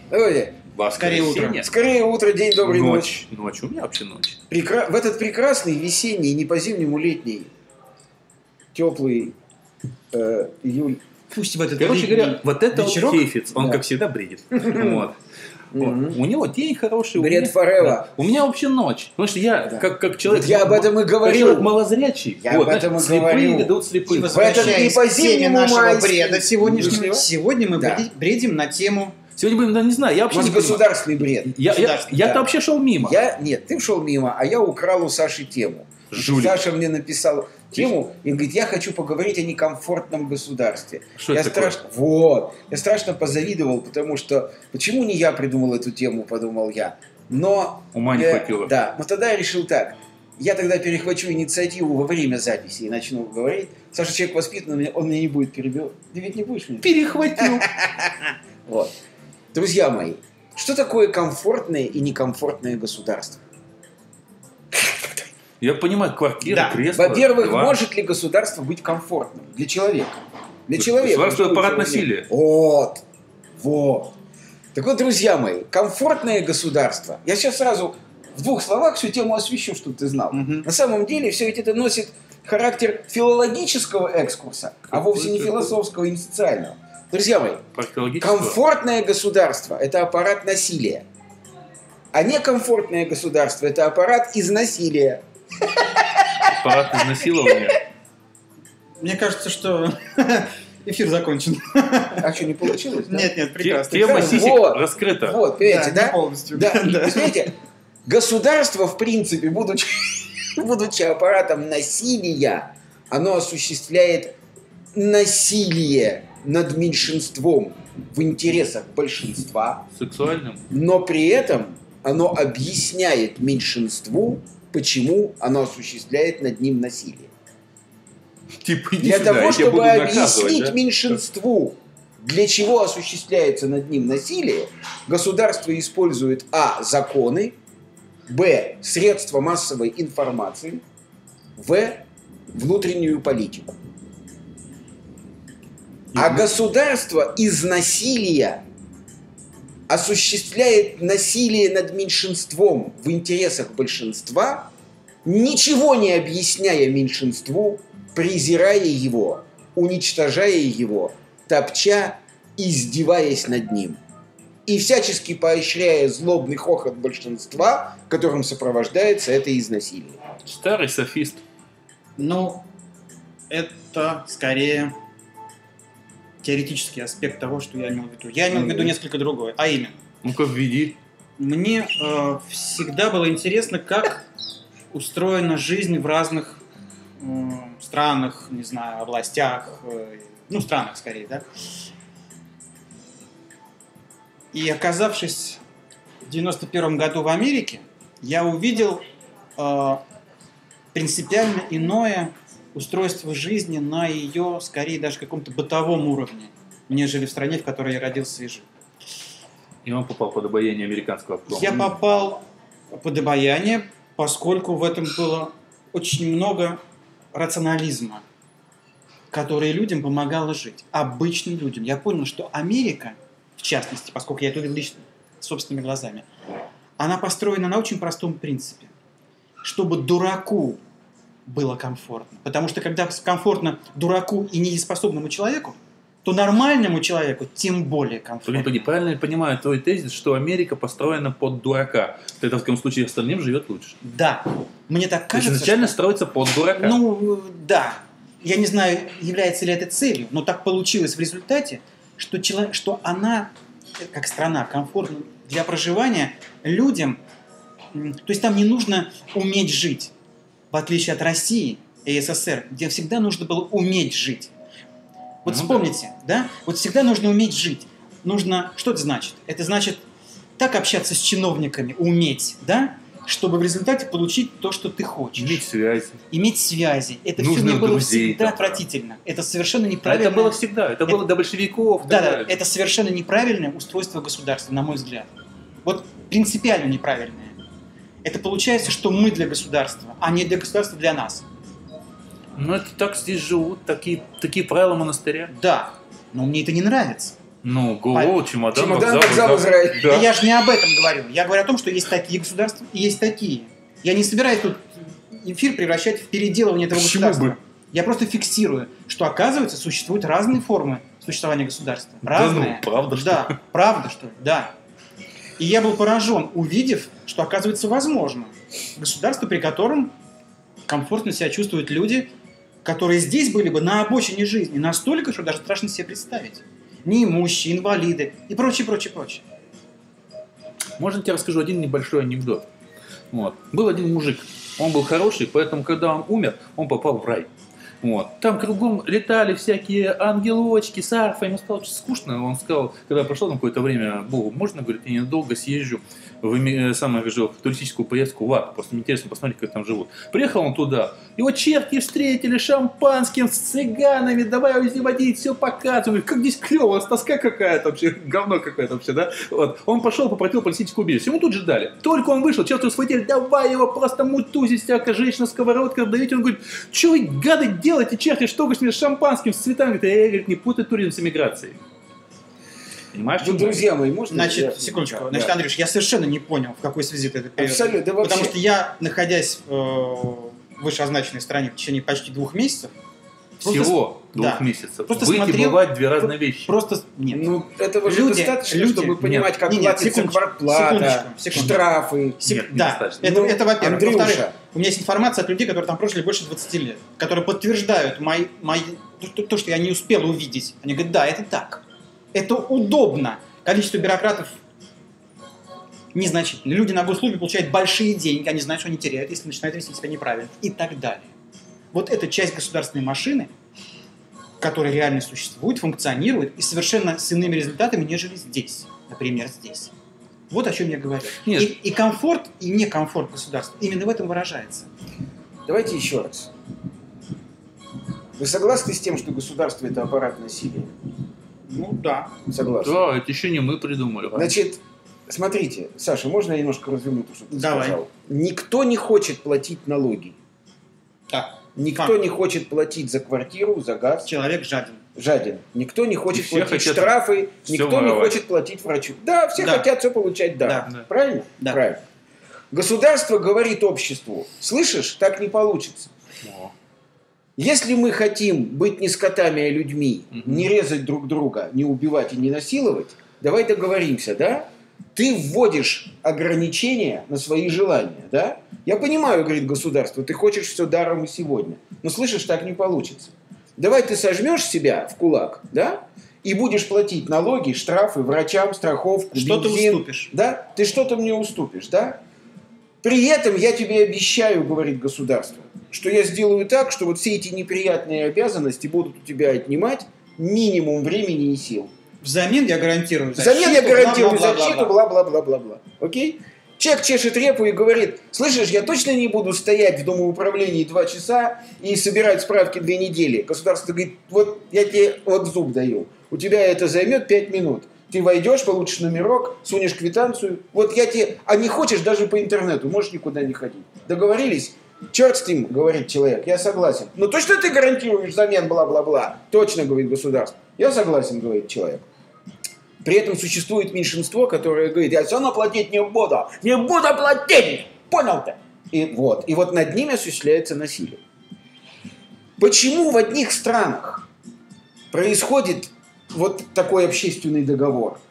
Давайте. Скорее утро. Скорее утро, день добрый, ночь. Ночь. У меня вообще ночь. В этот прекрасный весенний, не по-зимнему летний, теплый июль. Пусть в этот Короче говоря, вот это вечерок, вот Хейфиц, он да. как всегда бредит. Вот. У него день хороший. Бред forever. Да. У меня вообще ночь. Потому что я, как человек, Вот я об этом и говорю. малозрячий. Я об этом и слепые говорю. ведут слепых. Возвращаясь по к теме зимнему нашего майскому. бреда сегодняшнего, Да. сегодня мы бредим на тему... Сегодня будем, не знаю, я У вообще нас не понимаю. государственный бред. Я-то Да. вообще шел мимо. Нет, ты шел мимо, а я украл у Саши тему. Жулик. Саша мне написал тему и говорит, я хочу поговорить о некомфортном государстве. Что я это такое? Я страшно позавидовал, потому что почему не я придумал эту тему, подумал я. Но Ума не хватило. Да, но тогда я решил так. Я тогда перехвачу инициативу во время записи и начну говорить. Саша человек воспитанный, он меня не будет перебивать. Ты ведь не будешь меня? Перехватил. Вот. Друзья мои, что такое комфортное и некомфортное государство? Я понимаю, квартира, Да. кресло. Во-первых, диван. может ли государство быть комфортным для человека? Для человека. Государство для аппарат человека. насилия. Вот. Так вот, друзья мои, комфортное государство. Я сейчас сразу в двух словах всю тему освещу, чтобы ты знал. Мгм. На самом деле все ведь это носит характер филологического экскурса, а вовсе не философского и не социального. Друзья мои, Археологического. комфортное государство – это аппарат насилия. А некомфортное государство – это аппарат изнасилия. Аппарат изнасилования. Мне кажется, что эфир закончен. А что, не получилось? да? Нет, прекрасно. Тема Вот. сисек раскрыта. Вот, понимаете, не да? полностью. Да. Да. Вы знаете, государство, в принципе, будучи аппаратом насилия, оно осуществляет насилие над меньшинством в интересах большинства, Сексуальным. но при этом оно объясняет меньшинству, почему оно осуществляет над ним насилие. Типа, иди Для сюда, того, я тебя чтобы буду наказывать, объяснить да? меньшинству, для чего осуществляется над ним насилие, государство использует законы, средства массовой информации, внутреннюю политику. А государство из насилия осуществляет насилие над меньшинством в интересах большинства, ничего не объясняя меньшинству, презирая его, уничтожая его, топча, издеваясь над ним. И всячески поощряя злобный хохот большинства, которым сопровождается это изнасилие. Старый софист. Ну, это скорее теоретический аспект того, что я имел в виду. Я имел в виду несколько другое. А именно, Ну-ка, введи. мне всегда было интересно, как устроена жизнь в разных странах, не знаю, областях, странах скорее, да. И оказавшись в 91 году в Америке, я увидел принципиально иное устройство жизни на ее, скорее, даже каком-то бытовом уровне, нежели в стране, в которой я родился и жил. И он попал под обаяние американского автопрома. Я попал под обаяние, поскольку в этом было очень много рационализма, который людям помогало жить, обычным людям. Я понял, что Америка, в частности, поскольку я это увидел лично, собственными глазами, она построена на очень простом принципе. Чтобы дураку было комфортно. Потому что когда комфортно дураку и недееспособному человеку, то нормальному человеку тем более комфортно. Погоди, правильно я понимаю твой тезис, что Америка построена под дурака. Тогда в таком случае остальным живет лучше. Да. Мне так То есть кажется, изначально что... строится под дурака. Ну, да. Я не знаю, является ли это целью, но так получилось в результате, что она, как страна, комфортна для проживания людям. То есть там не нужно уметь жить, в отличие от России и СССР, где всегда нужно было уметь жить. Вот вспомните, да? Вот всегда нужно уметь жить. Нужно... Что это значит? Это значит так общаться с чиновниками, уметь, да? Чтобы в результате получить то, что ты хочешь. Иметь связи. Иметь связи. Это все Нужных не было друзей, всегда там, отвратительно. Это совершенно А неправильно. это было всегда. Это было до большевиков. и так Да, далее. это совершенно неправильное устройство государства, на мой взгляд. Вот принципиально неправильное. Это получается, что мы для государства, а не для государства для нас. Ну, это так здесь живут, такие правила монастыря. Да, но мне это не нравится. Ну, голову, чемодан, Чемодан, вокзал, Израиль. Да. Я же не об этом говорю. Я говорю о том, что есть такие государства и есть такие. Я не собираюсь тут эфир превращать в переделывание этого Почему государства. бы? Я просто фиксирую, что, оказывается, существуют разные формы существования государства. Да Разные. ну, правда, что ли? Да, правда, что ли? Да. И я был поражен, увидев, что, оказывается, возможно государство, при котором комфортно себя чувствуют люди, которые здесь были бы на обочине жизни настолько, что даже страшно себе представить. Неимущие, инвалиды и прочее, прочее, прочее. Можно я тебе расскажу один небольшой анекдот? Вот. Был один мужик, он был хороший, поэтому, когда он умер, он попал в рай. Вот. Там кругом летали всякие ангелочки с арфой, ему стало очень скучно. Он сказал, когда прошло какое-то время, Богу, можно, говорит, я ненадолго съезжу в туристическую поездку в ад, просто мне интересно посмотреть, как там живут. Приехал он туда, его черти встретили шампанским, с цыганами, давай водить, все показывают. Он говорит, как здесь клево, тоска какая-то вообще, говно какое-то вообще, да? Вот. Он пошел, попросил политическое убежище, ему тут же дали. Только он вышел, черти его схватили, давай его просто мутузить, всякая женщина, сковородка, давить. Он говорит, что вы, гады, делаете, черти, что вы с шампанским, с цветами? Говорит, я, говорит, не путай туризм с эмиграцией. Понимаешь, Ну, друзья мои, можно... Значит, секундочку. Да, Значит, да. Андрюш, я совершенно не понял, в какой связи ты это перевел. Абсолютно, да вообще. Потому что я, находясь в вышеозначенной стране в течение почти 2 месяцев, всего да. 2 месяцев. Просто Быть и смотрел- бывать две разные вещи. просто нет. Ну, этого же Люди- достаточно, люди- чтобы понимать, как Нет, платится секундочку, квартплата, секундочку. штрафы. Нет, Да, недостаточно. это, Ну, это во-первых. Андрюша. Во-вторых, у меня есть информация от людей, которые там прожили больше 20 лет, которые подтверждают то, что я не успел увидеть. Они говорят, да, это так. Это удобно. Количество бюрократов незначительно. Люди на госслужбе получают большие деньги, они знают, что они теряют, если начинают вести себя неправильно. И так далее. Вот эта часть государственной машины, которая реально существует, функционирует и совершенно с иными результатами, нежели здесь. Например, здесь. Вот о чем я говорю. Нет. И комфорт, и некомфорт государства именно в этом выражается. Давайте еще раз. Вы согласны с тем, что государство – это аппарат насилия? Ну да. Согласны. Да, это еще не мы придумали. Значит, смотрите, Саша, можно я немножко разверну то, что ты Давай. сказал? Никто не хочет платить налоги. Так. Никто Факт. не хочет платить за квартиру, за газ. Человек жаден. Жаден. Никто не хочет И все платить хотят штрафы, всё никто не воровать. хочет платить врачу. Да, все Да. хотят все получать, да. Да. Правильно? Да. Правильно. Государство говорит обществу, слышишь, так не получится. О. Если мы хотим быть не скотами, а людьми, Мгм. не резать друг друга, не убивать и не насиловать, давай договоримся, да? Ты вводишь ограничения на свои желания, да? Я понимаю, говорит государство, ты хочешь все даром и сегодня. Но слышишь, так не получится. Давай ты сожмешь себя в кулак, да? И будешь платить налоги, штрафы врачам, страховку, Что ты бензин, уступишь? да? Ты что-то мне уступишь, да? При этом я тебе обещаю, говорит государство, что я сделаю так, что вот все эти неприятные обязанности будут у тебя отнимать минимум времени и сил. Взамен я гарантирую Взамен я гарантирую бла-бла-бла-бла-бла. защиту, бла-бла-бла-бла-бла. Окей? Человек чешет репу и говорит, слышишь, я точно не буду стоять в домоуправлении 2 часа и собирать справки 2 недели. Государство говорит, вот я тебе вот зуб даю. У тебя это займет 5 минут. Ты войдешь, получишь номерок, сунешь квитанцию. Вот я тебе... А не хочешь даже по интернету, можешь никуда не ходить. Договорились? Черт с ним, говорит человек, я согласен. Но точно ты гарантируешь взамен бла-бла-бла? Точно, говорит государство. Я согласен, говорит человек. При этом существует меньшинство, которое говорит, я все равно платить не буду. Не буду платить! Понял ты? И вот над ними осуществляется насилие. Почему в одних странах происходит вот такой общественный договор?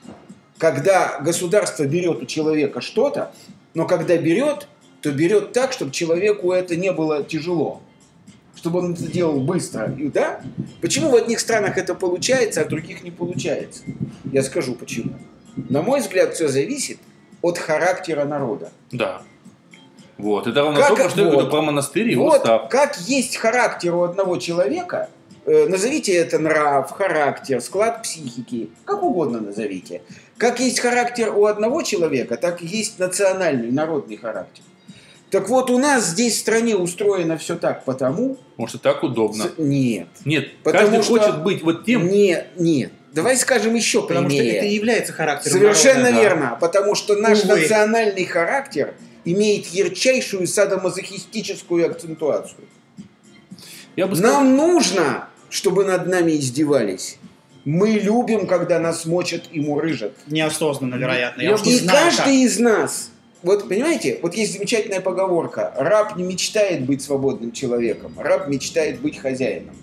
Когда государство берет у человека что-то, но когда берет, то берет так, чтобы человеку это не было тяжело. Чтобы он это делал быстро. И, да? Почему в одних странах это получается, а в других не получается? Я скажу почему. На мой взгляд, все зависит от характера народа. Да. Вот. Это ровно Как- только, что я вот. говорю про монастырь и его Вот устав. как есть характер у одного человека, назовите это нрав, характер, склад психики, как угодно назовите. Как есть характер у одного человека, так и есть национальный, народный характер. Так вот, у нас здесь в стране устроено все так потому... Может, и так удобно. Нет. Нет, Потому каждый что- хочет быть вот тем. Нет. Давай скажем еще Потому что прямее. это и является характером Совершенно народа. верно. Потому что наш Увы. национальный характер имеет ярчайшую садомазохистическую акцентуацию. Я бы сказал, Нам нужно, чтобы над нами издевались. Мы любим, когда нас мочат и мурыжат. Неосознанно, вероятно. Я уж не И знаю, каждый из нас, вот понимаете, вот есть замечательная поговорка: раб не мечтает быть свободным человеком, раб мечтает быть хозяином.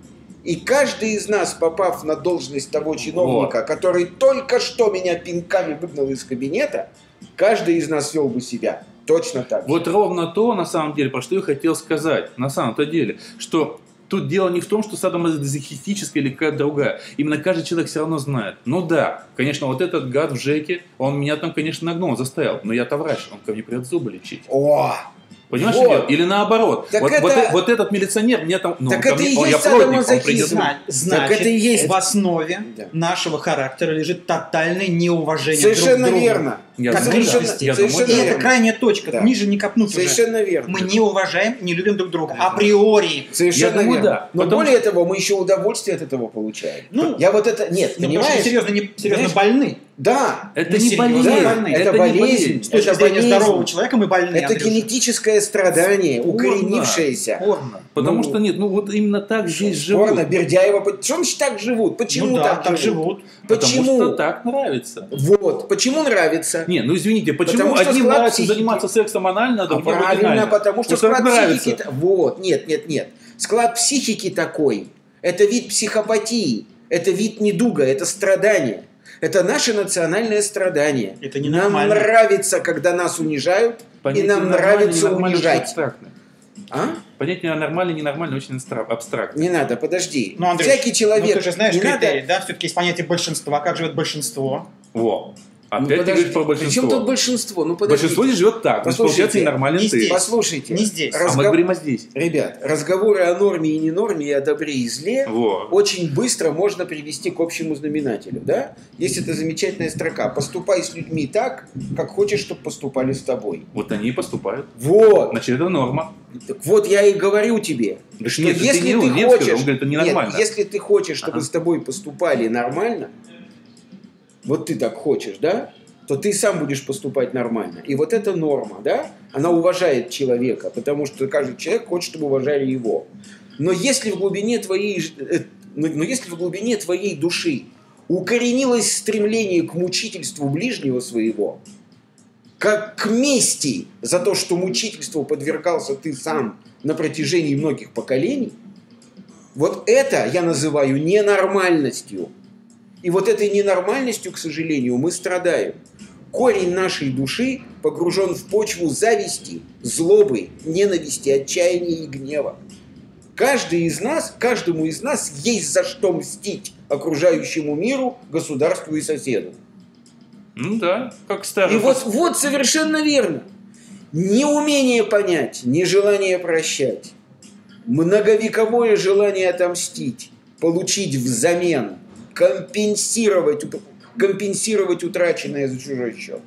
И каждый из нас, попав на должность того чиновника, который только что меня пинками выгнал из кабинета, каждый из нас вел бы себя точно так же. Вот ровно то, на самом деле, про что я хотел сказать, на самом-то деле, что тут дело не в том, что садомазохистическая или какая-то другая. Именно каждый человек все равно знает. Ну да, конечно, вот этот гад в ЖЭКе, он меня там, конечно, нагнул, заставил. Но я-то врач, он ко мне придет зубы лечить. О! Понимаешь, Вот. что дело? Или наоборот. Так Вот, это- вот этот милиционер мне там... Ну, Так ко это мне- и я есть плотник, он садомазохизм. придет. Значит, Так это и есть. в основе Да. нашего характера лежит тотальное неуважение Совершенно друг к другу. верно. Я Как думаю, личности. я Совершенно думаю, И да. это верно. крайняя точка. Да. Ниже не копнуть уже. Совершенно верно. Мы не уважаем, не любим друг друга. Априори. Совершенно Я думаю, верно. да. Но Потому более того, мы еще удовольствие от этого получаем. Ну, Я вот это... Нет, Ну, потому что понимаешь? серьезно Знаешь, больны. Да. Это Мы не серьезно болезнь. больны. Это не болезнь. С точки Это зрения болезнь. здорового человека мы больны. Это Андрюша. генетическое страдание, укоренившееся. Порно. Потому Ну, что нет, ну вот именно так здесь живут. Порно, Бердяева. Что значит так живут? Почему Ну да, так живут? Потому Почему? что так нравится. Вот. Почему нравится? Не, ну извините, почему Потому что одним склад нравится психики. заниматься сексом анально, а А другим правильно, вагинально? потому что Вот так склад нравится. психики... Вот, нет. Склад психики такой. Это вид психопатии. Это вид недуга, это страдание. Это наше национальное страдание. Это Нам ненормально. нравится, когда нас унижают, и Понятие нам нормально, нравится ненормально очень унижать. абстрактное. А? Понятие нормально, ненормально очень абстрактно. Не надо, подожди. Ну, Андрюш, Всякий человек... ну, ты же знаешь не критерии, надо... да? Все-таки есть понятие большинства. Как живет большинство? Во. Ну, Опять ты подожди, говоришь про большинство. Причем тут большинство? Ну, подождите. Большинство не живет так. То есть, Послушайте, получается ненормальный не ты. здесь. Послушайте. Не здесь. А мы говорим о здесь. Ребят, разговоры о норме и ненорме, и о добре и зле Во. очень быстро можно привести к общему знаменателю, да? Есть эта замечательная строка: «Поступай с людьми так, как хочешь, чтобы поступали с тобой». Вот они и поступают. Вот. Значит, это норма. Так вот я и говорю тебе, Да что нет, это если не ты он, нет, хочешь, он говорит, это ненормально. нет, если ты хочешь, чтобы Ага. с тобой поступали нормально, вот ты так хочешь, да? То ты сам будешь поступать нормально. И вот эта норма, да, она уважает человека, потому что каждый человек хочет, чтобы уважали его. Но если в глубине твоей, но если в глубине твоей души укоренилось стремление к мучительству ближнего своего, как к мести за то, что мучительству подвергался ты сам на протяжении многих поколений, вот это я называю ненормальностью. И вот этой ненормальностью, к сожалению, мы страдаем. Корень нашей души погружен в почву зависти, злобы, ненависти, отчаяния и гнева. Каждому из нас есть за что мстить окружающему миру, государству и соседу. Ну да, как старый. И вот совершенно верно. Неумение понять, нежелание прощать, многовековое желание отомстить, получить взамен, компенсировать утраченное за чужой счет.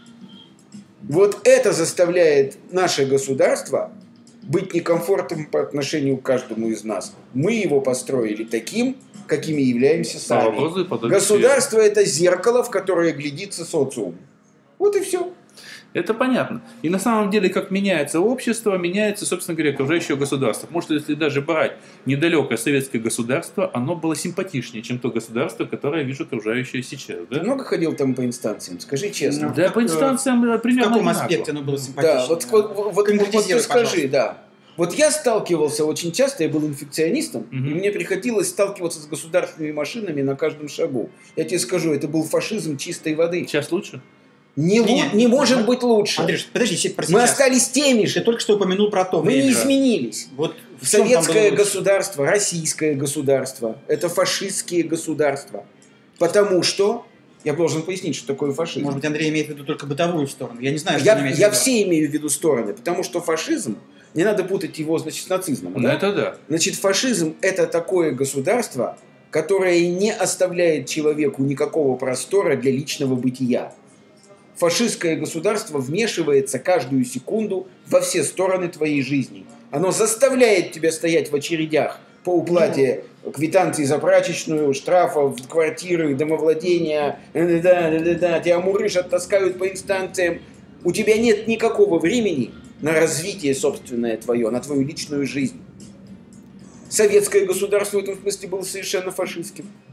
Вот это заставляет наше государство быть некомфортным по отношению к каждому из нас. Мы его построили таким, какими являемся сами. Государство – это зеркало, в которое глядится социум. Вот и все. Это понятно. И на самом деле, как меняется общество, меняется, собственно говоря, окружающее государство. Потому что если даже брать недалекое советское государство, оно было симпатичнее, чем то государство, которое я вижу окружающее сейчас. Ты Да, много ходил там по инстанциям? Скажи честно. да по инстанциям В примерно каком одинаково. аспекте оно было симпатично? Да, вот ты Конкретизируй, скажи, пожалуйста. да. Вот я сталкивался очень часто, я был инфекционистом, и мне приходилось сталкиваться с государственными машинами на каждом шагу. Я тебе скажу, это был фашизм чистой воды. Сейчас лучше? Не может быть лучше. Андрюш, подожди, про Мы сейчас. остались теми Ты же. только что упомянул про то Мы не время. изменились. Вот в чем там было Советское лучше? государство, российское государство – это фашистские государства. Потому что, я должен пояснить, что такое фашизм. Может быть, Андрей имеет в виду только бытовую сторону. Я не знаю, что он имеет в Я виду. все имею в виду стороны, потому что фашизм, не надо путать его, значит, с нацизмом. Ну да? это да. Значит, фашизм – это такое государство, которое не оставляет человеку никакого простора для личного бытия. Фашистское государство вмешивается каждую секунду во все стороны твоей жизни. Оно заставляет тебя стоять в очередях по уплате квитанций за прачечную, штрафов, квартиры, домовладения, тебя мурыжат, таскают по инстанциям. У тебя нет никакого времени на развитие собственное твое, на твою личную жизнь. Советское государство в этом смысле было совершенно фашистским.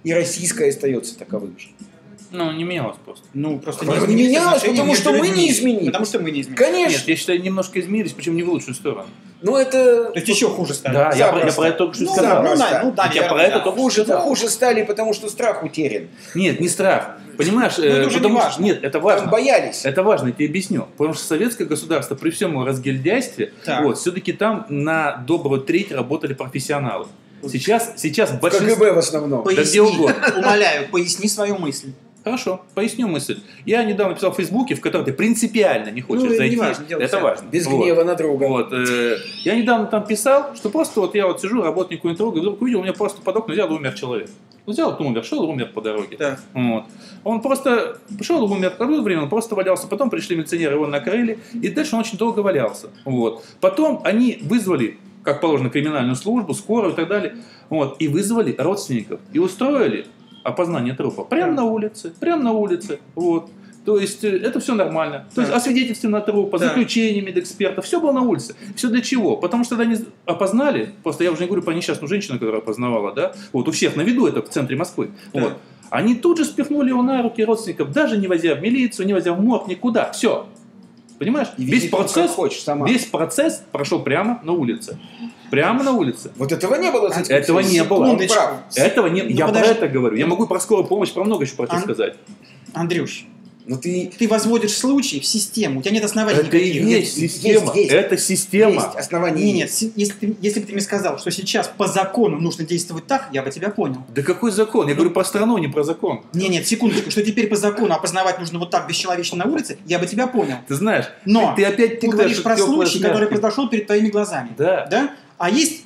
и российское остается таковым же. Ну, не менялось просто. Ну, просто Не изменились менялось, отношения потому между что мы людьми. не изменились. Потому что мы не изменились. Конечно. Нет, я считаю, немножко изменились, причем не в лучшую сторону. Но это... То есть еще хуже стали. Да, я про Запросто. это только что Ну, сказал. запросто. да, Я наверное, про это да. только Хуже стали, потому что страх утерян. Нет, не страх. Понимаешь, это уже не потому что... важно. Нет, это Там важно. боялись. Это важно, я тебе объясню. Потому что советское государство при всем его разгильдяйстве, Так. вот, все-таки там на добрую треть работали профессионалы. Сейчас В большинство... КГБ в основном. Да где угодно. Умоляю, поясни свою мысль. Хорошо, поясню мысль. Я недавно писал в Фейсбуке, в котором ты принципиально не хочешь Ну, зайти. не важно, дело это всякое. важно. Без Вот. гнева на друга. Вот, я недавно там писал, что просто вот я вот сижу, работаю какую-нибудь дорогу, и вдруг увидел, у меня просто под окном взял и умер человек. Взял, умер, шел, умер по дороге. Так. Вот. Он просто пришел, умер, какое время он просто валялся, потом пришли милиционеры, его накрыли, и дальше он очень долго валялся. Вот. Потом они вызвали, как положено, криминальную службу, скорую и так далее, вот, и вызвали родственников, и устроили опознание трупа прямо на улице, вот. То есть это все нормально. То есть освидетельствовано трупа, заключение медэксперта, все было на улице. Все для чего? Потому что когда они опознали, просто я уже не говорю про несчастную женщину, которая опознавала, да, вот у всех на виду это в центре Москвы. Вот. Они тут же спихнули его на руки родственников, даже не возя в милицию, не возя в морг, никуда. Все. Понимаешь? И Весь вези тут, процесс, как хочешь, сама. весь процесс прошел прямо на улице. Прямо на улице. Вот этого не было. Этого не было. Он прав. Этого не... Ну, я подожди. про это говорю. Я могу про скорую помощь, про много еще про это сказать. Андрюш, Но ты... ты возводишь случай в систему, у тебя нет оснований Это и никаких. есть система. есть. Это система. Есть основания. Нет, если бы ты мне сказал, что сейчас по закону нужно действовать так, я бы тебя понял. Да какой закон? Я говорю про страну, не про закон. Нет, секундочку, что теперь по закону опознавать нужно вот так бесчеловечно на улице, я бы тебя понял. Ты знаешь, Но ты опять ты путаешь говоришь про тёплое случай, с который мягким. произошел перед твоими глазами. Да. А есть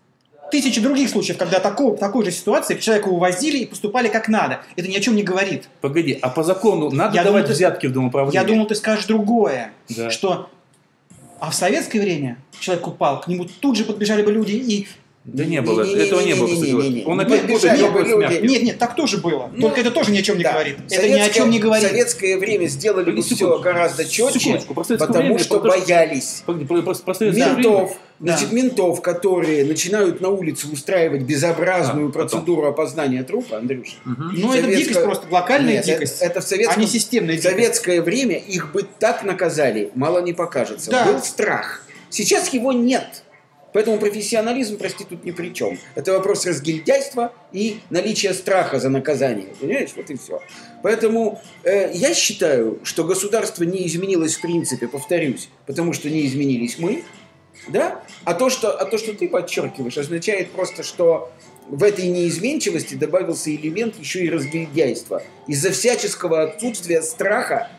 тысячи других случаев, когда такой же ситуации человека увозили и поступали как надо. Это ни о чем не говорит. Погоди, а по закону надо Я давать думал, ты- взятки в домоуправление? Я думал, ты скажешь другое. Да. Что... А в советское время человек упал, к нему тут же подбежали бы люди и... Да не было, этого не было. Не-не-не-не-не-не. Он Не опять подбежали путает бы тёплое с люди. мягким. Нет, так тоже было. Ну, Только это тоже ни о чем не Да. говорит. Это ни о Советское- чем не говорит. В советское время сделали бы Погоди, все секундочку. гораздо четче, Секундочку, про советское потому время, что потому что- боялись. Погоди, про советское время. Ментов, Да. значит, ментов, которые начинают на улице устраивать безобразную потом. процедуру опознания трупа, Андрюш. Мгм. Ну, это Советское- дикость просто, локальная Нет, дикость. это в советском, а не системная в дикость. советское время их бы так наказали, мало не покажется. Да. Был страх. Сейчас его нет. Поэтому профессионализм, прости, тут ни при чем. Это вопрос разгильдяйства и наличия страха за наказание. Понимаешь? Вот и все. Поэтому я считаю, что государство не изменилось в принципе, повторюсь, потому что не изменились мы. Да? А то, что ты подчеркиваешь, означает просто, что в этой неизменчивости добавился элемент еще и разгильдяйства. Из-за всяческого отсутствия страха,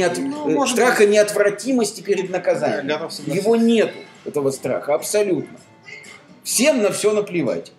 может страха неотвратимости перед наказанием. Я готов согласиться. Его нету, этого страха, абсолютно. Всем на все наплевать.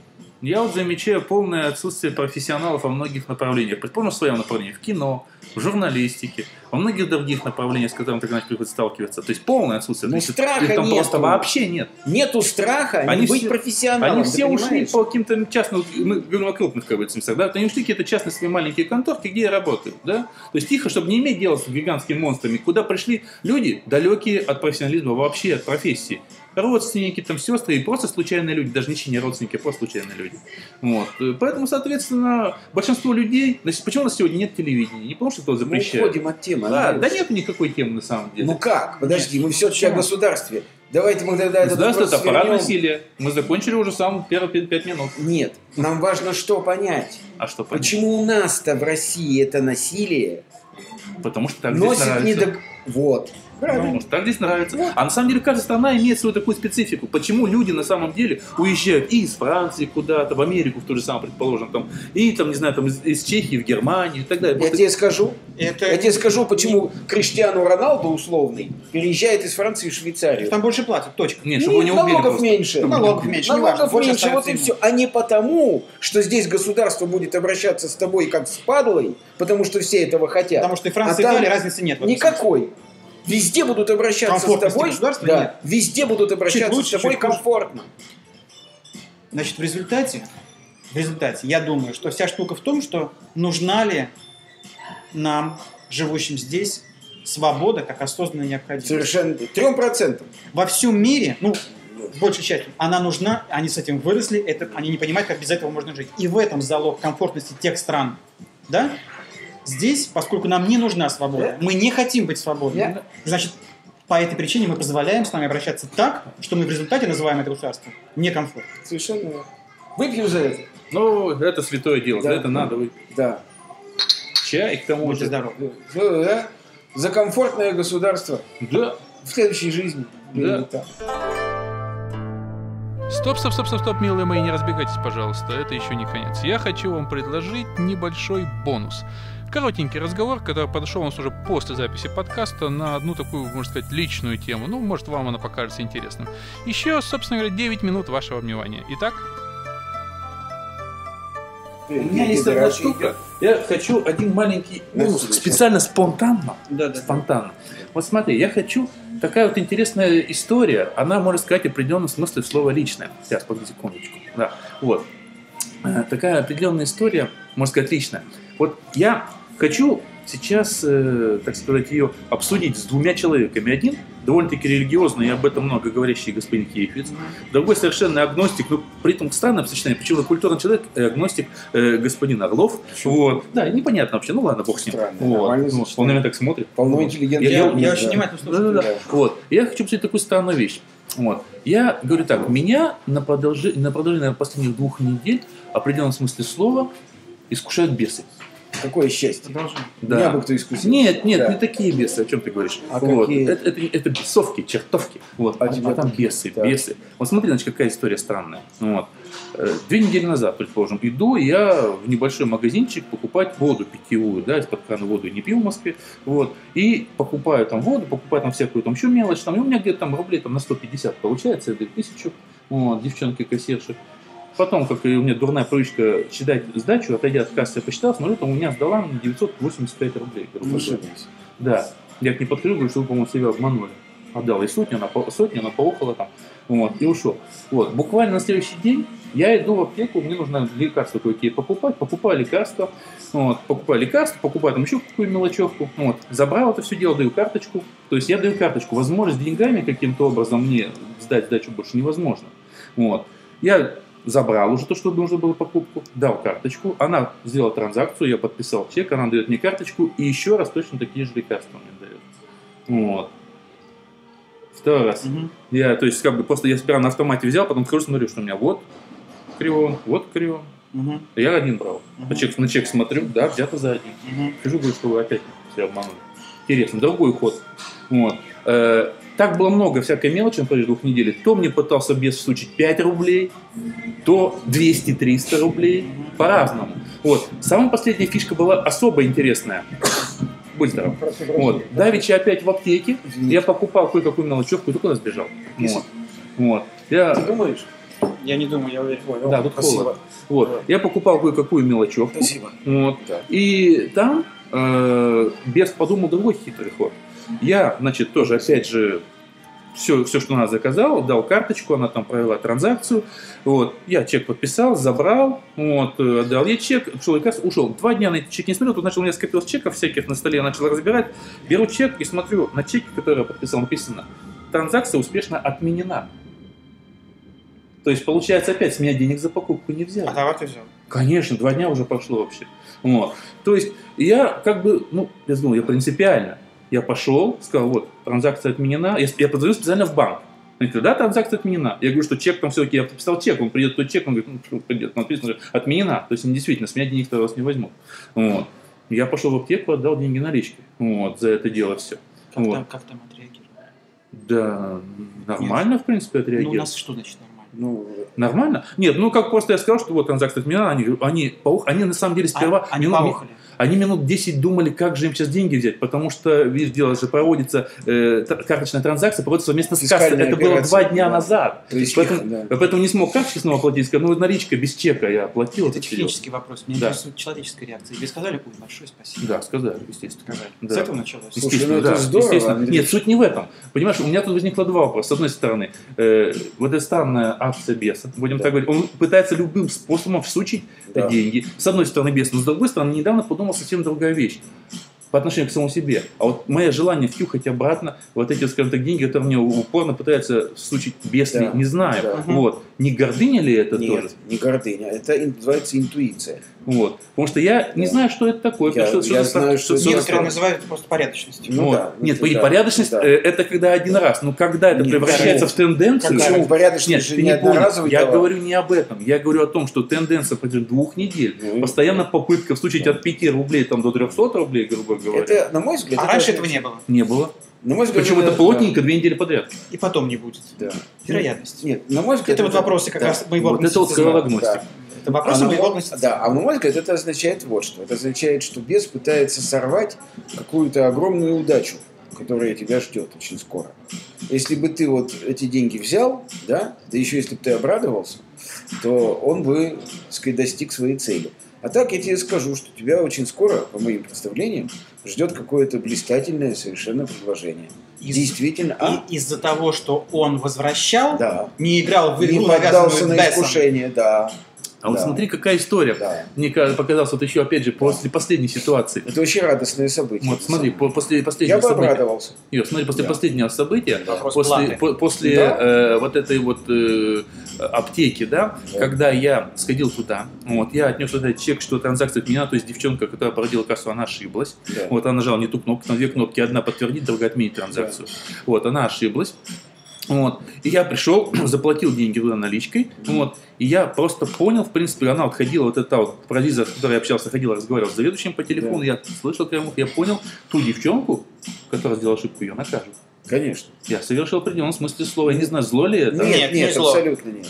Я вот замечаю полное отсутствие профессионалов во многих направлениях. Предположим, в своем направлении, в кино, в журналистике, во многих других направлениях, с которыми так иначе приходится сталкиваться. То есть полное отсутствие. Ну, То есть страха их там нету. просто вообще нет. Нету страха не быть профессионалом. Они ты все ушли понимаешь? по каким-то частным, мы говорим о крупных, как бы, смыслах, да, они ушли в какие-то частные свои маленькие конторки, где я работаю, да, то есть тихо, чтобы не иметь дела с гигантскими монстрами, куда пришли люди, далекие от профессионализма, вообще от профессии, родственники, там, сестры и просто случайные люди, даже не родственники, а просто случайные люди. Вот. Поэтому, соответственно, большинство людей, значит, почему у нас сегодня нет телевидения? Не потому, что кто-то Мы запрещает. уходим от темы. Да, Андрюш. нет никакой темы на самом деле. Ну как? Подожди, мы все-таки о Почему? государстве. Давайте мы тогда этот Государство — это вопрос аппарат свернем. насилия. Мы закончили уже самые первые 5 минут. Нет, нам важно что понять. А что понять? Почему у нас-то в России это насилие Потому что так здесь носит нравится. недо... Вот. Правильно. Потому что так здесь нравится. А на самом деле каждая страна имеет свою такую специфику. Почему люди на самом деле уезжают и из Франции куда-то, в Америку в то же самое, предположим, там, и там, не знаю, там, из Чехии в Германию и так далее. Я Просто- тебе скажу, Это... я тебе скажу, почему Криштиану Роналду условный переезжает из Франции в Швейцарию. Там больше платят, точка. Нет, чтобы его не убили налогов просто. меньше. Налогов меньше, неважно, Налогов больше меньше, вот остается и ему. все. А не потому, что здесь государство будет обращаться с тобой как с падлой, потому что все этого хотят. Потому что и Франция, и там Италия разницы нет. в этом никакой. Везде будут обращаться с Комфортности тобой. государства Да, нет. везде будут обращаться лучше, с тобой чуть хуже. комфортно. Значит, в результате, я думаю, что вся штука в том, что нужна ли нам, живущим здесь, свобода как осознанная необходимость. Совершенно. 3%. Во всем мире, ну, большей частью, она нужна, они с этим выросли, они не понимают, как без этого можно жить. И в этом залог комфортности тех стран, да? Здесь, поскольку нам не нужна свобода, мы не хотим быть свободными, значит, по этой причине мы позволяем с нами обращаться так, что мы в результате называем это государство некомфортным. Совершенно верно. Выпью за это. Ну, это святое дело, за это надо выпить. Да. Чай, к тому Будьте же. здоровы. Да. За комфортное государство Да. в следующей жизни. Да. Стоп, милые мои, не разбегайтесь, пожалуйста, это еще не конец. Я хочу вам предложить небольшой бонус. Коротенький разговор, который подошел у нас уже после записи подкаста на одну такую, можно сказать, личную тему. Ну, может, вам она покажется интересным. Еще, собственно говоря, 9 минут вашего внимания. Итак? У меня есть одна штука. Я хочу один маленький, специально спонтанно. Спонтанно. Вот смотри, я хочу такая вот интересная история. Она, можно сказать, в определенном смысле слова личная. Сейчас, погоди секундочку. Да. Вот. Такая определенная история, можно сказать, личная. Вот я хочу сейчас, так сказать, ее обсудить с двумя человеками. Один довольно-таки религиозный и об этом много говорящий господин Кейфиц. Другой совершенно агностик, но при этом странное сочетание. Почему культурный человек, агностик господин Орлов. Вот. Да, непонятно вообще. Ну ладно, бог с ним. Вот. Он на меня так смотрит. Полно интеллигентный. Я очень внимательно слушаю. Да. Вот. Я хочу обсудить такую странную вещь. Вот. Я говорю так, меня на продолжение последних 2 недель в определенном смысле слова искушают бесы. Какое счастье. Да. Меня бы кто искусил. Нет, Да. не такие бесы, о чем ты говоришь. А вот. какие? Это бесовки, чертовки. Вот. А там бесы, Так. бесы. Вот смотри, значит, какая история странная. Вот. 2 недели назад, предположим, иду я в небольшой магазинчик покупать воду питьевую, да, из-под крана воду не пью в Москве, вот, и покупаю там воду, покупаю там всякую там еще мелочь, там, и у меня где-то там рублей там на 150 получается, это 1000, вот, девчонки-кассирши. Потом, как и у меня дурная привычка считать сдачу, отойдя от кассы, я посчитал, смотрю, там у меня сдала 985 рублей. Да. Я к ней подхожу, говорю, что вы, по-моему, себя обманули. Отдал ей сотню, она поухала там, вот, и ушел. Вот. Буквально на следующий день я иду в аптеку, мне нужно лекарства кое-какие покупаю лекарства, вот, покупаю там еще какую мелочевку, вот, забрал это все дело, даю карточку, то есть я даю карточку, возможность деньгами каким-то образом мне сдать сдачу больше невозможно, вот, я забрал уже то, что нужно было покупку, дал карточку, она сделала транзакцию, я подписал чек, она дает мне карточку и еще раз точно такие же лекарства мне дает, вот. Второй раз. Я, то есть, как бы, просто я сперва на автомате взял, потом хожу, смотрю, что у меня вот крион. Я один брал. На чек смотрю, да, взято за один. Хожу, говорю, что вы опять себя обманули. Интересно, другой ход. Вот. Так было много всякой мелочи на протяжении 2 недель. То мне пытался бес всучить 5 рублей, то 200-300 рублей. По-разному. Вот. Самая последняя фишка была особо интересная. Будь здоров. Вот. Давеча опять в аптеке. Я покупал кое-какую мелочевку, и только сбежал. Вот. Ты думаешь? Я не думаю, я уверен. Да, тут холодно. Вот. Я покупал кое-какую мелочевку. Спасибо. Вот. Да. И там бес подумал другой хитрый ход. Я, значит, тоже, опять же, все, что надо, заказал, дал карточку, она там провела транзакцию. Вот. Я чек подписал, забрал, вот, отдал ей чек, ушел. 2 дня на эти чеки не смотрел, тут начал у меня скопилось чеков всяких на столе, я начал разбирать. Беру чек и смотрю, на чеке, который я подписал, написано: транзакция успешно отменена. То есть, получается, опять с меня денег за покупку не взяли. А товар ты взял? Конечно, 2 дня уже прошло вообще. Вот. То есть, я как бы, я думал, я принципиально. Я пошел, сказал, вот, транзакция отменена. Я позвонил специально в банк. Они говорят, да, транзакция отменена. Я говорю, что чек там все-таки, я подписал чек, он придет тот чек, он говорит, что придет, написано, отменена. То есть, действительно, с меня денег второй раз не возьмут. Вот. Я пошел в аптеку, отдал деньги наличкой. Вот, за это дело все. Как вот. там отреагировали? Да, нормально, в принципе, отреагировали. Ну, у нас что значит нормально? Нормально? Нет, как просто я сказал, что вот транзакция отменена, они на самом деле сперва... Они поухали. Они минут 10 думали, как же им сейчас деньги взять, потому что, видишь, дело же проводится, карточная транзакция проводится совместно с кассой. Это было 2 дня назад. Поэтому не смог карточкой снова оплатить, сказал, наличка без чека я оплатил. Это технический вопрос. Мне интересует человеческая реакция. Тебе сказали, ой, большое спасибо? Да, сказали, естественно. Да. С этого началось? Естественно, это здорово. Нет, суть не в этом. Понимаешь, у меня тут возникло 2 вопроса. С одной стороны, вот эта странная акция беса, будем так говорить, он пытается любым способом всучить деньги. С одной стороны бес, но с другой стороны, недавно подумал совсем другая вещь. по отношению к самому себе. А вот мое желание втюхать обратно вот эти, скажем так, деньги, которые мне упорно пытаются всучить бесы, Да, не знаю. да. Вот. Не гордыня ли это Нет, тоже? не гордыня. Это называется интуиция. Вот. Потому что я не знаю, что это такое. Я что знаю, что это Некоторые называют это просто порядочностью. Ну вот. да, Нет, это да, порядочность да. это когда один раз. Но когда это Нет, превращается в тенденцию... Почему? Порядочность Нет, же ты не не понял. одноразовый Я товар. говорю не об этом. Я говорю о том, что тенденция против 2 недель. Ну, Постоянно попытка всучить от 5 рублей там, до 300 рублей, грубо говоря. Это, на мой взгляд, А раньше этого не было. Не было. На мой взгляд, Причем это плотненько 2 недели подряд. И потом не будет. Да. Вероятность. Нет, на мой взгляд, Это вот вопросы как да. раз моего Вот это вот гностицизма. скорологностика. Да. Это вопросы на моего мой- гностицизма. Да, а на мой взгляд, это означает вот что. Это означает, что бес пытается сорвать какую-то огромную удачу, которая тебя ждет очень скоро. Если бы ты вот эти деньги взял, да еще если бы ты обрадовался, то он бы, так сказать, достиг своей цели. А так я тебе скажу, что тебя очень скоро, по моим представлениям, ждет какое-то блистательное совершенно предложение. Действительно, И из-за того, что он возвращал, да. не играл в Не игру, поддался навязанную на Бессом. искушение, да. А вот Да. смотри, какая история. Да. Мне показалось, вот еще, опять же, после последней ситуации. Это очень радостное событие. Вот смотри, после Я последнего бы события. обрадовался. Юр, смотри, после Да. последнего события, Вопрос после платы. Да. вот этой вот аптеки, да, Да. когда я сходил туда, вот, я отнес этот чек, что транзакция отменена, то есть девчонка, которая проводила кассу, она ошиблась. Да. Вот она нажала не ту кнопку, там 2 кнопки, одна подтвердить, другая отменить транзакцию. Вот, она ошиблась. Вот. И я пришел, заплатил деньги туда наличкой, вот, и я просто понял, в принципе, она вот ходила, вот эта вот провизор, с которой я общался, ходила, разговаривал с заведующим по телефону, Да. я слышал кривух, я понял, ту девчонку, которая сделала ошибку, ее накажут. Конечно. Я совершил в определенном смысле слова, я не знаю, зло ли это. Нет, не зло. абсолютно нет.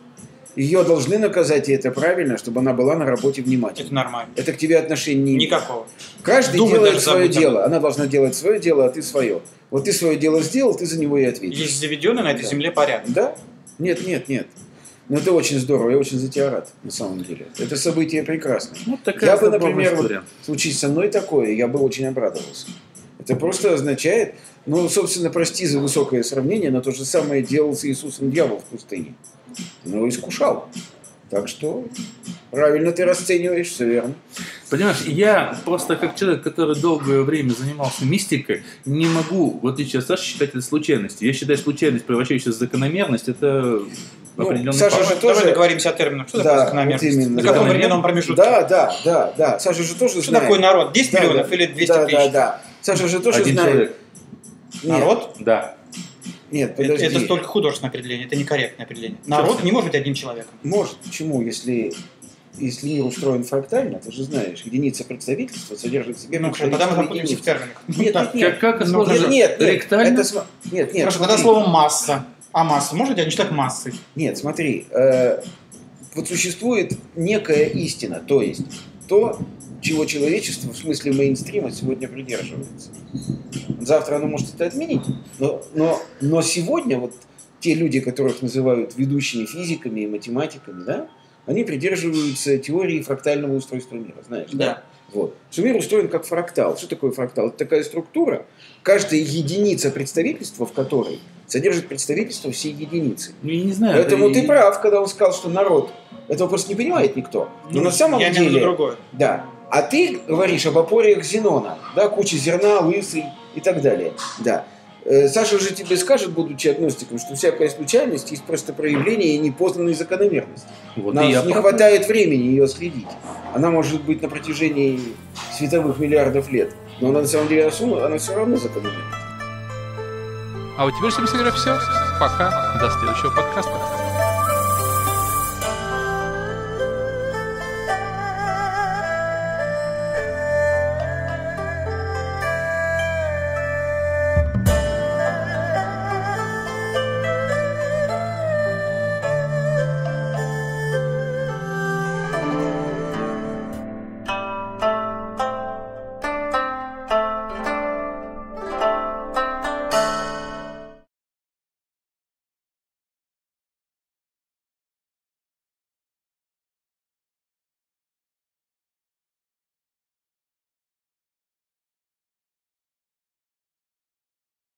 Ее должны наказать, и это правильно, чтобы она была на работе внимательна. Это нормально. Это к тебе отношения не имеет. Никакого. Каждый Думать делает даже свое забудь об дело. Она должна делать свое дело, а ты свое. Вот ты свое дело сделал, ты за него и ответишь. Есть заведенный на этой Да. земле порядок. Да? Нет. Но это очень здорово, я очень за тебя рад, на самом деле. Это событие прекрасное. Вот такая Я бы, забавная например, история. случись со мной такое, я бы очень обрадовался. Это просто означает, ну, собственно, прости за высокое сравнение, но то же самое делал с Иисусом дьявол в пустыне. Но искушал. Так что правильно ты расцениваешь, все верно. Понимаешь, я просто как человек, который долгое время занимался мистикой, не могу, в отличие от Саши, считать это случайностью. Я считаю случайность, превращающаяся в закономерность, это Ну, определенный Саша факт. же Давай тоже... договоримся о терминах. Что Да, такое вот закономерность? именно. На каком Закономерность. временном промежутке? Да. Саша же тоже Что знает. такое народ? 10 Да, миллионов да. или 200 Да. тысяч? Саша же тоже Один знает. человек. Нет, Народ? Да. Нет, Это, подожди. это столько художественное определение, это некорректное определение. Народ не может быть одним человеком. Может. Почему? Если мир устроен фрактально, ты же знаешь, единица представительства содержит в себе Ну, представительство тогда мы запутаемся в единиц. терминах. Нет, Так. нет. Как Ну, сложно? Нет. Ректально? Нет. Хорошо, тогда смотри. слово масса. А масса может быть считать массой? Нет, смотри. Вот существует некая истина, то есть то, чего человечество в смысле мейнстрима сегодня придерживается. Завтра оно может это отменить, но сегодня вот те люди, которых называют ведущими физиками и математиками, да, они придерживаются теории фрактального устройства мира, знаешь? Да. Вот. Что мир устроен как фрактал. Что такое фрактал? Это такая структура, каждая единица представительства в которой содержит представительство всей единицы. Ну, я не знаю. Поэтому это- ты прав, когда он сказал, что народ этого просто не понимает никто. Но на самом я имею в виду деле... другое. Да. А ты говоришь об опориях Зенона, да, куча зерна, лысый и так далее. Да. Саша же тебе скажет, будучи агностиком, что всякая случайность есть просто проявление непознанной закономерности. Вот Нам и я не прав. хватает времени ее следить. Она может быть на протяжении световых миллиардов лет. Но она на самом деле она все равно закономерна. А вот теперь, собственно говоря, все. Пока. До следующего подкаста.